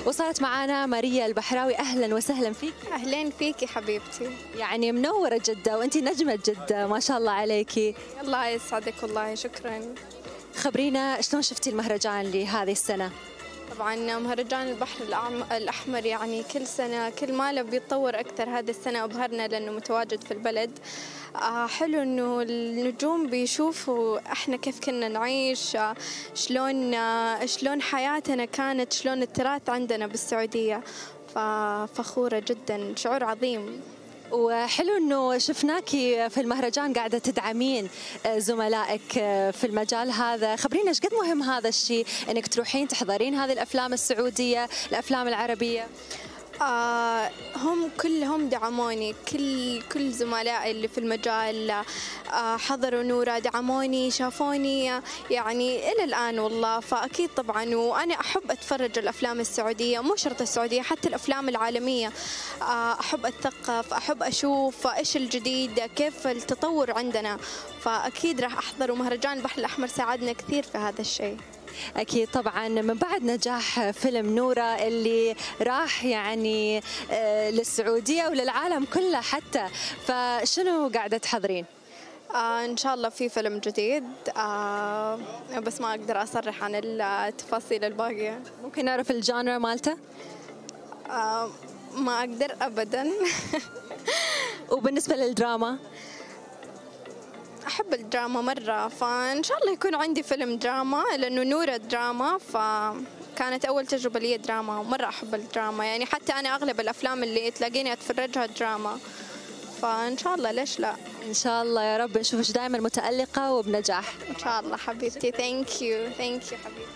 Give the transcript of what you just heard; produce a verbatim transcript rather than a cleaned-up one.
وصلت معنا ماريا البحراوي، أهلا وسهلا فيك. أهلين فيكي حبيبتي. يعني منورة جدة وأنتي نجمة جدة ما شاء الله عليكي. الله يسعدك والله، شكرا. خبرينا شلون شفتي المهرجان لهذه السنة؟ طبعا مهرجان البحر الأحمر يعني كل سنة كل ما له بيتطور أكثر. هذه السنة أبهرنا لأنه متواجد في البلد. آه حلو إنه النجوم بيشوفوا إحنا كيف كنا نعيش، آه شلون آه شلون حياتنا كانت، شلون التراث عندنا بالسعودية. ففخورة جدا، شعور عظيم. وحلو انه شفناكي في المهرجان قاعده تدعمين زملائك في المجال هذا. خبرينا ايش قد مهم هذا الشيء انك تروحين تحضرين هذه الافلام السعوديه، الافلام العربيه؟ آه هم كلهم دعموني، كل كل زملائي اللي في المجال آه حضروا نورة، دعموني، شافوني يعني إلى الآن والله. فأكيد طبعا، وأنا أحب أتفرج الأفلام السعودية، مو شرط السعودية، حتى الأفلام العالمية. آه أحب أتثقف، أحب أشوف إيش الجديد، كيف التطور عندنا. فأكيد راح أحضر، ومهرجان البحر الأحمر ساعدنا كثير في هذا الشيء. أكيد طبعا. من بعد نجاح فيلم نورة اللي راح يعني للسعودية وللعالم كله حتى، فشنو قاعدة تحضرين؟ آه إن شاء الله في فيلم جديد، آه بس ما أقدر أصرح عن التفاصيل الباقية. ممكن نعرف الجانرا مالته؟ آه ما أقدر أبدا. وبالنسبة للدراما؟ أحب الدراما مرة، فإن شاء الله يكون عندي فيلم دراما، لأنه نورة دراما، فكانت أول تجربة لي دراما، ومرة أحب الدراما. يعني حتى أنا أغلب الأفلام اللي تلاقيني أتفرجها دراما، فإن شاء الله ليش لا. إن شاء الله يا رب نشوفك دائما متألقة وبنجاح. إن شاء الله حبيبتي. ثانك يو ثانك يو حبيبتي.